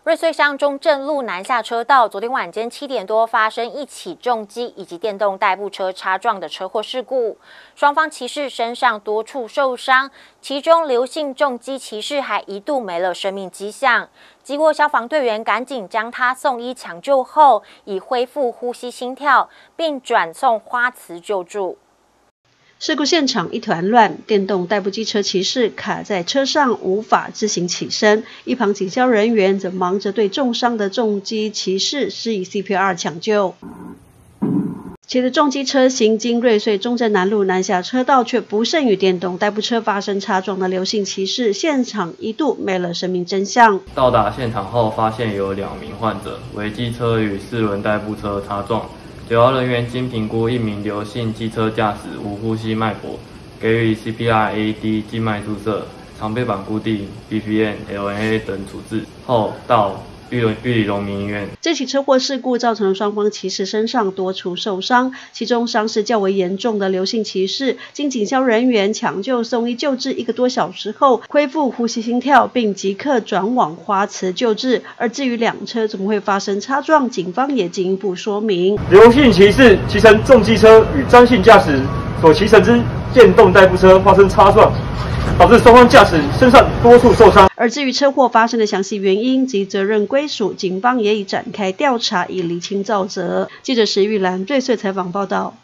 瑞穗乡中正路南下车道，昨天晚间7点多发生一起重机以及电动代步车擦撞的车祸事故，双方骑士身上多处受伤，其中刘姓重机骑士还一度没了生命迹象。经过消防队员赶紧将他送医抢救后，已恢复呼吸心跳，并转送花慈救助。 事故现场一团乱，电动代步机车骑士卡在车上无法自行起身，一旁警消人员则忙着对重伤的重机骑士施以 CPR 抢救。骑着重机车行经瑞穗中正南路南下车道，却不慎与电动代步车发生擦撞的刘姓骑士，现场一度没了生命真相。 到达现场后，发现有2名患者为机车与4轮代步车擦撞。九号人员经评估1名刘姓机车驾驶无呼吸脉搏，给予 CPR、AED 静脉注射、常备板固定、BPN、LNA 等处置后，到玉里荣民医院。 这起车祸事故造成了双方骑士身上多处受伤，其中伤势较为严重的刘姓骑士，经警消人员抢救送医救治1个多小时后，恢复呼吸心跳，并即刻转往花慈救治。而至于2车怎么会发生擦撞，警方也进一步说明： 刘姓骑士骑乘重机车与张姓驾驶所骑乘之电动代步车发生擦撞，导致双方驾驶身上多处受伤。 而至于车祸发生的详细原因及责任归属，警方也已展开调查，以厘清肇责。记者石玉兰瑞穗采访报道。